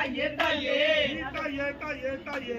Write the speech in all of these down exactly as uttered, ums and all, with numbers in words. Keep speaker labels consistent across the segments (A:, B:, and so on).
A: ਤਾਈਏ ਤਾਈਏ ਤਾਈਏ ਤਾਈਏ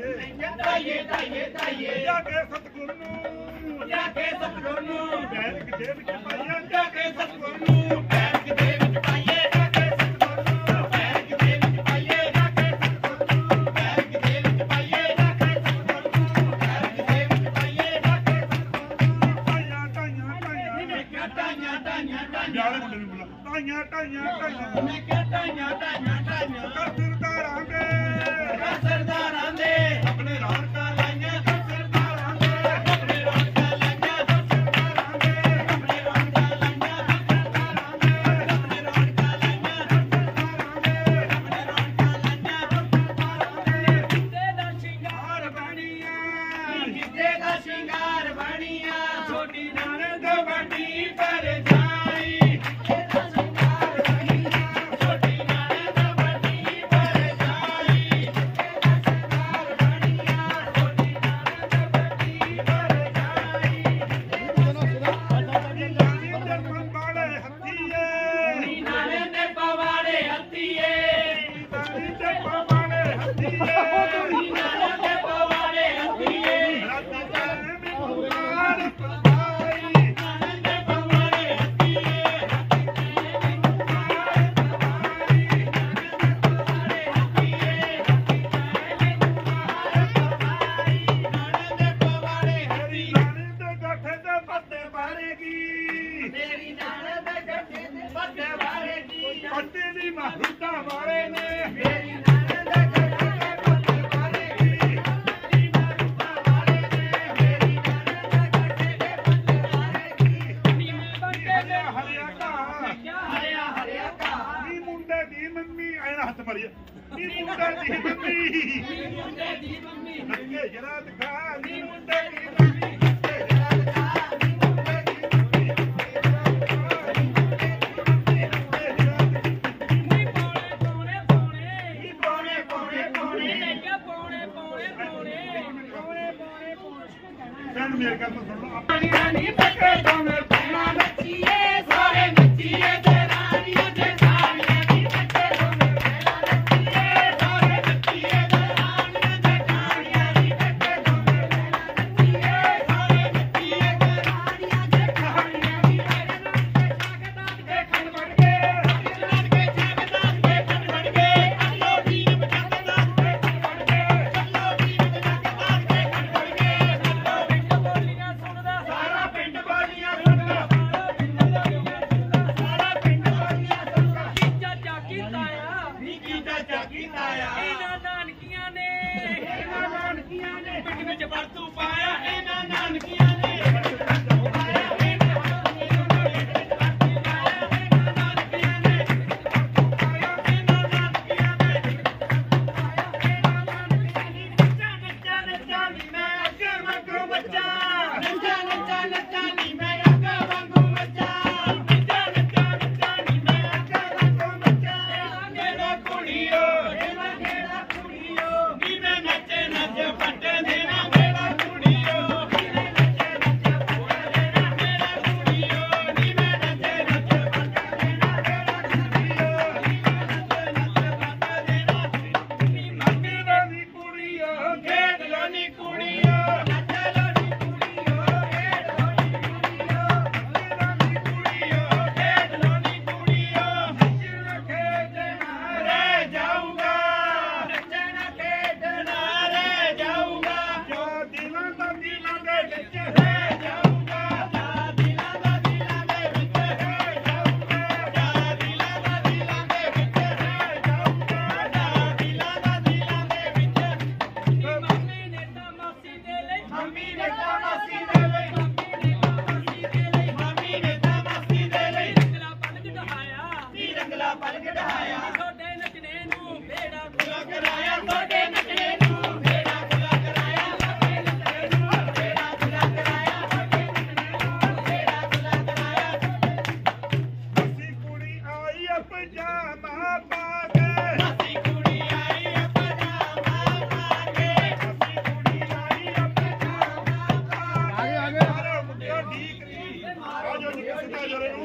A: ਤਾਈਏ ਤਾਈਏ ਤਾਈਏ ਜਾ ਕੇ ਸਤਿਗੁਰ ਨੂੰ ਜਾ ਕੇ ਸਤਿਗੁਰ ਨੂੰ ਬੈਠ ਕੇ ਵਿੱਚ ਪਾਈਏ ਜਾ ਕੇ ਸਤਿਗੁਰ ਨੂੰ ਬੈਠ ਕੇ ਵਿੱਚ ਪਾਈਏ ਜਾ ਕੇ ਸਤਿਗੁਰ ਨੂੰ ਬੈਠ ਕੇ ਵਿੱਚ ਪਾਈਏ ਜਾ ਕੇ ਸਤਿਗੁਰ ਨੂੰ ਬੈਠ ਕੇ ਵਿੱਚ ਪਾਈਏ ਜਾ ਕੇ ਸਤਿਗੁਰ ਨੂੰ ਬੈਠ ਕੇ ਵਿੱਚ ਪਾਈਏ ਜਾ ਕੇ ਸਤਿਗੁਰ ਨੂੰ ਤਾਈਆਂ ਤਾਈਆਂ ਤਾਈਆਂ ਮੈਂ ਕਿਹਾ ਤਾਈਆਂ ਤਾਈਆਂ ਤਾਈਆਂ ਮੁੰਡੇ ਨੂੰ ਬੁਲਾ ਤਾਈਆਂ ਤਾਈਆਂ ਤਾਈਆਂ ਮੈਂ ਕਿਹਾ ਤਾਈਆਂ ਤਾਈਆਂ ਤਾਈਆਂ ਕਰ ਸਰਦਾਰਾਂ ਦੇ ਕਰ ਸਰਦਾਰਾਂ ਦੇ ਆਪਣੇ ਰੌਣਕਾਂ ਲਾਈਆਂ ਕਰ ਸਰਦਾਰਾਂ ਦੇ ਆਪਣੇ ਰੌਣਕਾਂ ਲਾਈਆਂ ਕਰ ਸਰਦਾਰਾਂ ਦੇ ਆਪਣੇ ਰੌਣਕਾਂ ਲਾਈਆਂ ਕਰ ਸਰਦਾਰਾਂ ਦੇ ਆਪਣੇ ਰੌਣਕਾਂ ਲਾਈਆਂ ਕਰ ਸਰਦਾਰਾਂ ਦੇ ਆਪਣੇ ਰੌਣਕਾਂ ਲਾਈਆਂ ਕਰ ਸਰਦਾਰਾਂ ਦੇ ਕਿਤੇ ਦਾ ਸ਼ਿੰਗਾਰ ਬਣੀਆਂ ਕਿਤੇ ਦਾ ਸ਼ਿੰਗਾਰ ਬਣੀਆਂ ਛੋਟੀ ਨਣਦ ਵੱਡੀ ਪਰ ਜਾਈ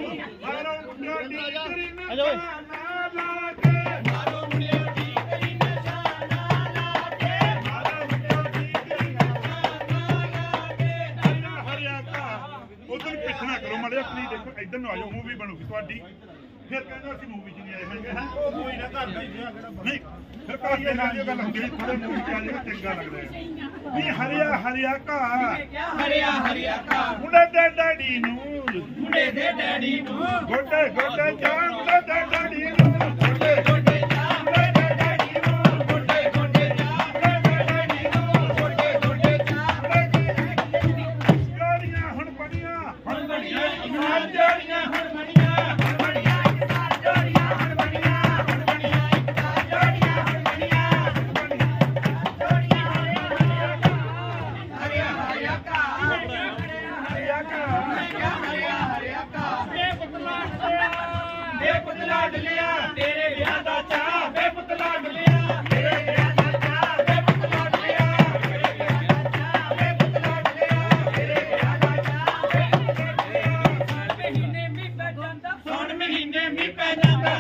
B: ਆ ਜਾਓ
A: ਕਬੱਡੀ ਫਿਰ ਕਹਿੰਦਾ ਅਸੀਂ ਮੂਵੀ 'ਚ ਨਹੀਂ ਆਏ ਹੈਗੇ ਹੈ
B: ਉਹ ਕੋਈ ਨਾ ਘਰ ਦਾ ਹੀ ਵਿਆਹ ਕਿਹੜਾ
A: ਨਹੀਂ ਫਿਰ ਘਰ ਦੇ ਨਾਲ ਇਹ ਗੱਲ ਹੁੰਦੀ ਥੋੜੇ ਮੂਵੀ 'ਚ ਆ ਜਾਏਗਾ ਚੰਗਾ ਲੱਗਦਾ ਹੈ ਵੀ ਹਰਿਆ ਹਰਿਆ ਘਾਹ
B: ਹਰਿਆ ਹਰਿਆ ਘਾਹ
A: ਮੁੰਡੇ ਦੇ ਡੈਡੀ ਨੂੰ
B: ਮੁੰਡੇ ਦੇ ਡੈਡੀ ਨੂੰ
A: ਗੋਡੇ ਗੋਡੇ ਚਾਹ ਮੁੰਡੇ ਦੇ ਡੈਡੀ ਨੂੰ ਗੋਡੇ
B: ਗੋਡੇ ਚਾਹ ਮੁੰਡੇ ਦੇ ਡੈਡੀ ਨੂੰ ਗੋਡੇ ਗੋਡੇ ਚਾਹ ਮੁੰਡੇ ਦੇ ਡੈਡੀ ਨੂੰ ਗੋਡੇ ਗੋਡੇ ਚਾਹ
A: ਜੋੜੀਆਂ ਹੁਣ ਬਣੀਆਂ
B: ਹੁਣ ਬਣੀਆਂ ਇਨਸਾਨ ਜੋੜੀਆਂ ਹੁਣ ਬਣੀਆਂ ਹੁਣ ਬਣੀਆਂ ਇਨਸਾਨ ਜੋੜੀਆਂ ਹੁਣ ਬਣੀਆਂ ਹੁਣ ਬਣੀਆਂ ਇਨਸਾਨ ਜੋੜੀਆਂ ਹੁਣ ਬਣੀਆਂ ਜੋੜੀਆਂ ਹਰਿਆ ਹਰਿਆ ਘਾਹ
A: ਹਰਿਆ ਘਾਹ
B: ਹਰਿਆ ਹਰਿਆ ਘਾਹ ਬੇ ਪੁੱਤਲਾ ਡਲਿਆ ਬੇ ਪੁੱਤਲਾ ਡਲਿਆ ਤੇਰੇ ਵਿਆਹ ਦਾ ਚਾਹ ਬੇ ਪੁੱਤਲਾ ਡਲਿਆ ਤੇਰੇ ਵਿਆਹ ਦਾ ਚਾਹ ਬੇ ਪੁੱਤਲਾ ਡਲਿਆ ਤੇਰੇ ਵਿਆਹ ਦਾ ਚਾਹ ਬੇ ਪੁੱਤਲਾ ਡਲਿਆ ਤੇਰੇ ਵਿਆਹ ਦਾ ਚਾਹ ਬੇ ਪੁੱਤਲਾ ਡਲਿਆ ਮਹੀਨੇ ਮੀਂਹ ਪੈ ਜਾਂਦਾ ਸੌਣ ਮਹੀਨੇ ਮੀਂਹ ਪੈ ਜਾਂਦਾ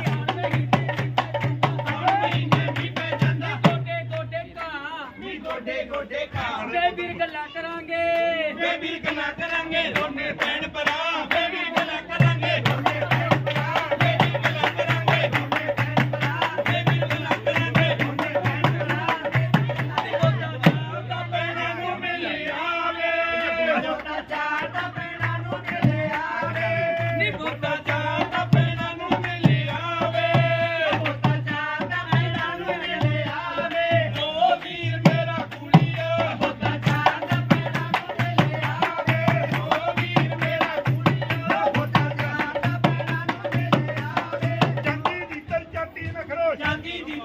B: ਸੌਣ ਮਹੀਨੇ ਮੀਂਹ ਪੈ ਜਾਂਦਾ
C: ਗੋਡੇ ਗੋਡੇ ਘਾਹ
B: ਨੀ ਗੋਡੇ ਗੋਡੇ ਘਾਹ
C: ਬੇ ਵੀਰ ਗੱਲਾਂ ਕਰਾਂਗੇ
B: ਬੇ ਵੀਰ ਗੱਲਾਂ ਕਰਾਂਗੇ ਦੋਨੇ ਭੈਣ ਭਰਾ ਬੇ ਵੀਰ ਗੱਲਾਂ ਕਰਾਂਗੇ ਦੋਨੇ ਭੈਣ ਭਰਾ ਬੇ ਵੀਰ ਗੱਲਾਂ ਕਰਾਂਗੇ ਦੋਨੇ ਭੈਣ ਭਰਾ ਬੇ ਵੀਰ ਗੱਲਾਂ ਕਰਾਂਗੇ ਦੋਨੇ ਭੈਣ ਭਰਾ ਤਾਂ ਭੈਣਾਂ ਨੂੰ ਮਿਲ ਆਵੇ ਜੋਤਾ ਚਾਰ ਤਾਂ ਭੈਣਾਂ ਨੂੰ ਮਿਲ ਆਵੇ ਨੀ ਬੋਤਾ ਚਾਰ ਤਾਂ ਭੈਣਾਂ ਨੂੰ ਮਿਲ ਆਵੇ ਬੋਤਾ ਚਾਰ ਤਾਂ ਭੈਣਾਂ ਨੂੰ ਮਿਲ ਆਵੇ ਓ ਵੀਰ ਮੇਰਾ ਕੁੜੀਆ ਬੋਤਾ ਚਾਰ ਤਾਂ ਭੈਣਾਂ ਨੂੰ ਮਿਲ ਆਵੇ ਓ ਵੀਰ ਮੇਰਾ ਕੁੜੀਆ ਬੋਤਾ ਚਾਰ ਤਾਂ ਭੈਣਾਂ ਨੂੰ ਮਿਲ ਆਵੇ
A: ਚੰਗੀ ਦੀ ਤਰ ਚਾਟੀ ਨਖਰੋ
B: ਚਾਂਦੀ ਦੀ